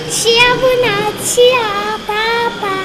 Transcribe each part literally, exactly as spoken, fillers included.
Sia bună, sia papa.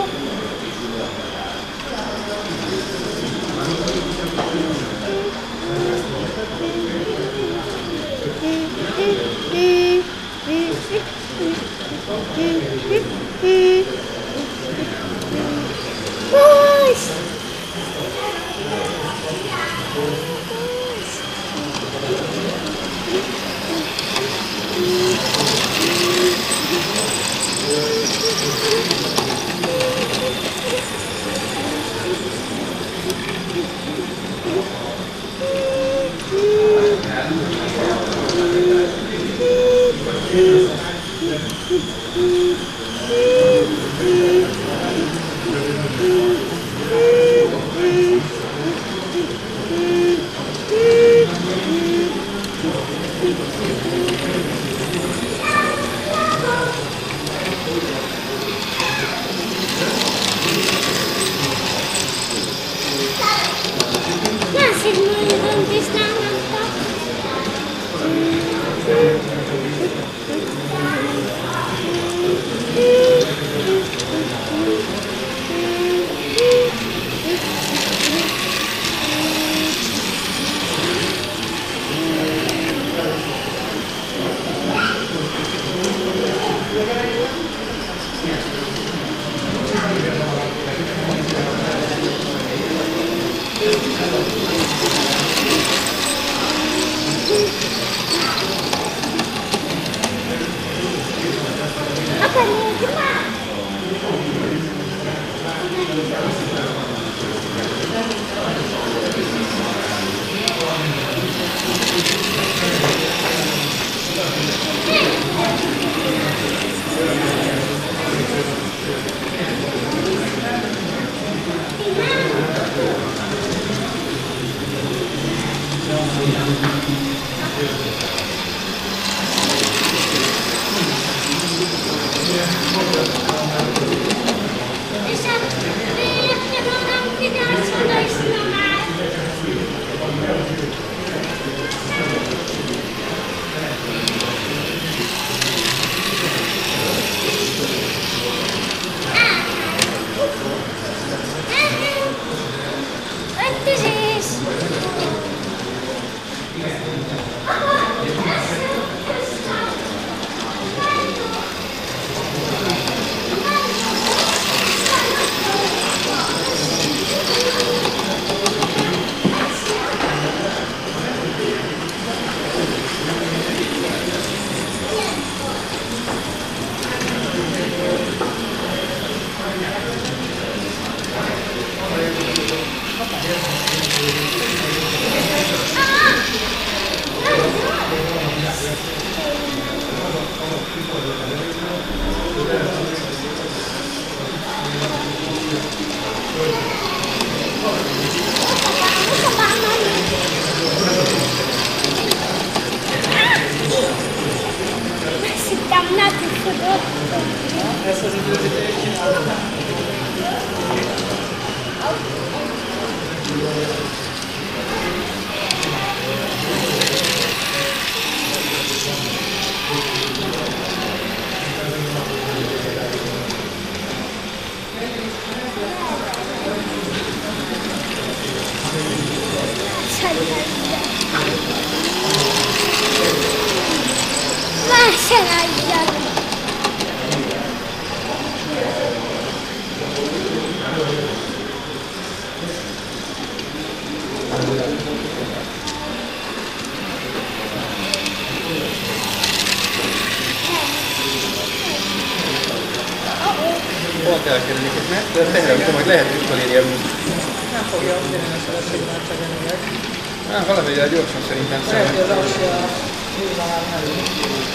Hol kell kerülni, mert teherem, majd lehet utolérjem. Nem fogja utolérni a feleségben csak Ah, valahogy gyorsan szerintem lehet, hogy az Ausztria nyilván elő.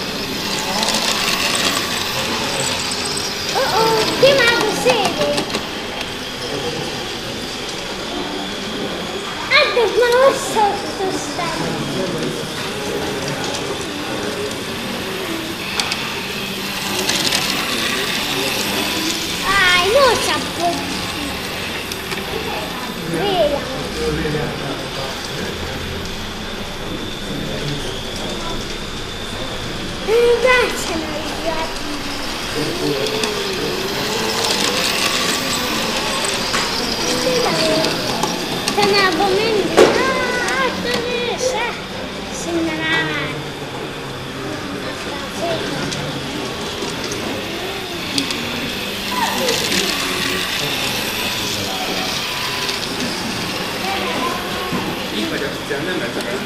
Oh oh, chi mi ha sede? Adesso ma non so sto stato. Ai, non c'ha po'. Via. Mi piacciono i piatti. Tanába mindig. Hát, a része. Színen áll. Így vagy a nem lehet el.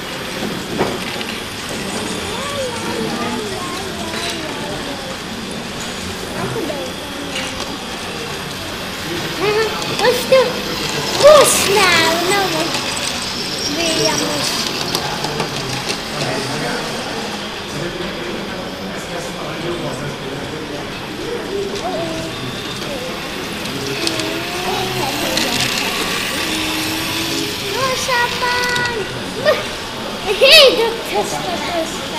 Most a busznál, nem a villamos. Gyorsabban! Hédöt hoztak össze.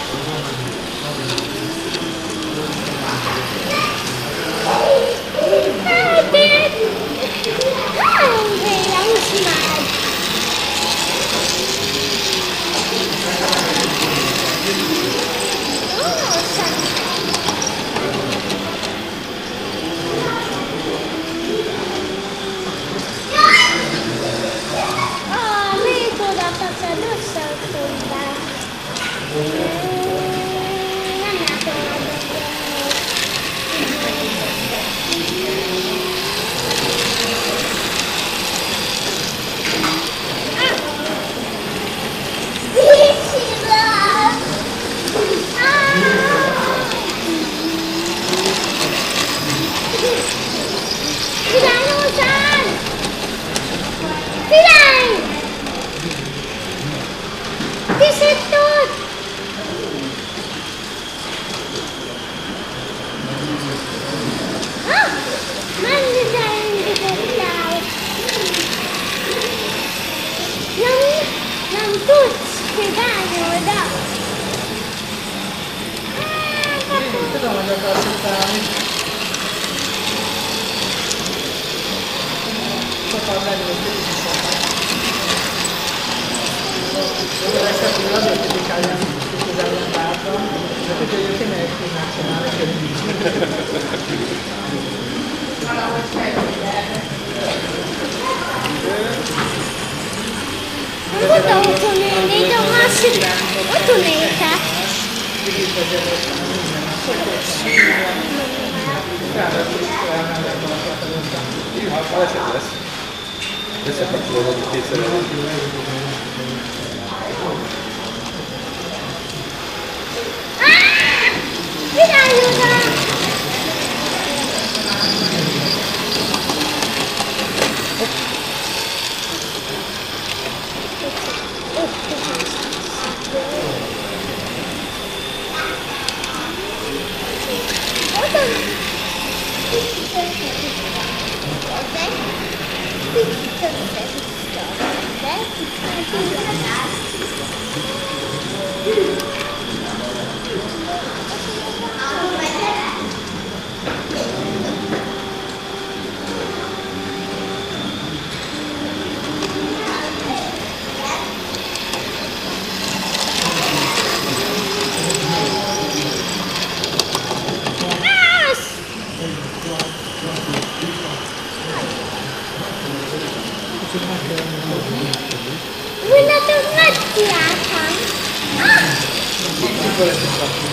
Hát én... Három villamos már. Tudom, hogy akarsz utáni. Sokan megnézték is sokat. Jó, ezt a pillanat, hogy kritikálják, kritizálják bátran, de hogy ő ki melyik tudnák csinálni, hogy nincs. Nem tudta utonéni, de a másik utonéte. Ha baleset lesz, összekapcsolódott kétszer. Vigyázz oda! Wala itong nagtiyatan. Ah!